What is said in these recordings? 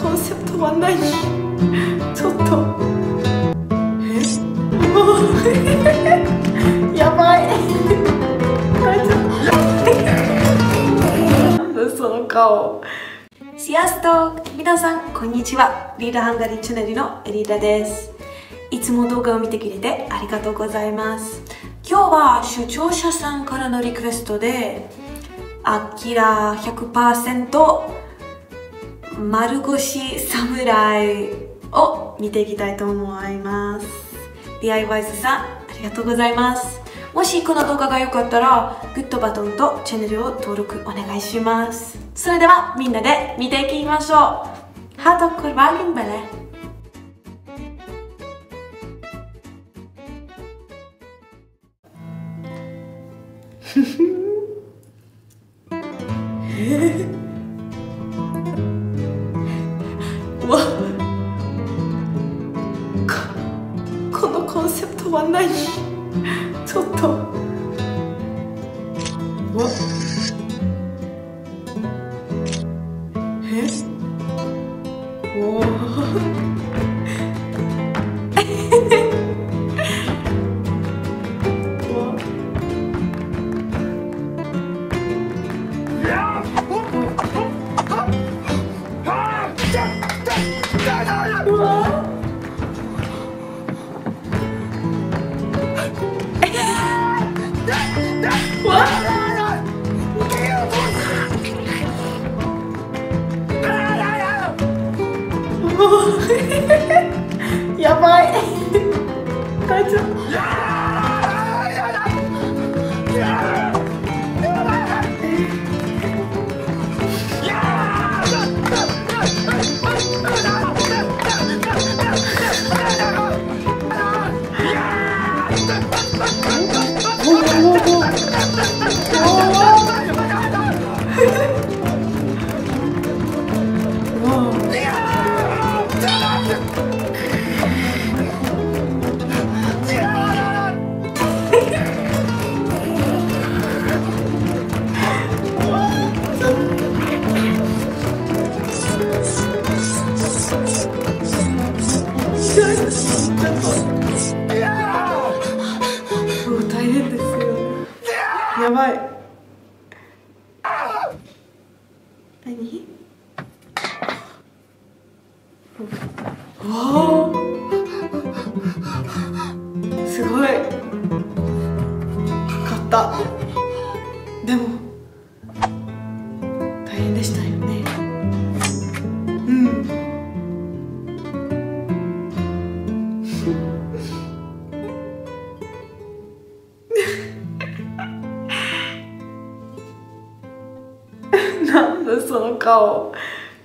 コンセプトは何？ちょっとやばい大丈夫？なんだその顔。シアスト、皆さんこんにちは。リーダーハンガリーチャンネルのエリーダです。いつも動画を見てくれてありがとうございます。今日は視聴者さんからのリクエストでアキラ 100% 丸腰侍を見ていきたいと思います。 DIY ズさんありがとうございます。もしこの動画が良かったらグッドボタンとチャンネルを登録お願いします。それではみんなで見ていきましょう。ハートコルバーギンベレわ、このコンセプトは何？ちょっとわ、おーやばい大丈夫？大変ですよ。やばい。何？わあ、すごい。買った。でも大変でしたよね。なんだその顔。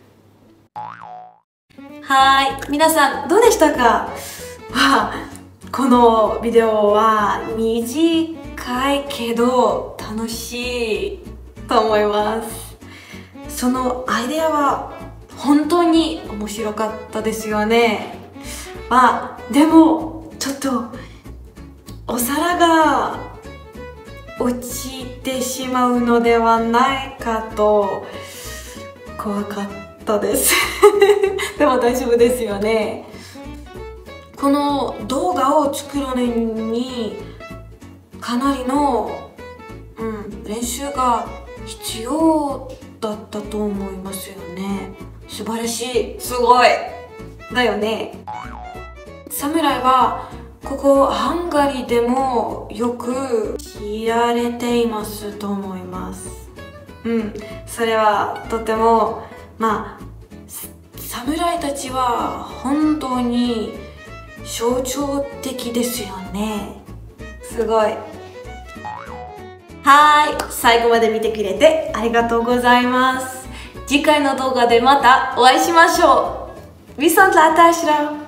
はい、皆さんどうでしたか？このビデオは短いけど楽しいと思います。そのアイデアは本当に面白かったですよね。でもちょっとお皿が落ちてしまうのではないかと怖かったですでも大丈夫ですよね。この動画を作るのにかなりの、練習が必要だったと思いますよね。素晴らしい、すごいだよね。侍はここハンガリーでもよく知られていますと思います。それはとても侍たちは本当に象徴的ですよね。すごい。最後まで見てくれてありがとうございます。次回の動画でまたお会いしましょう。Vi sånt lät där,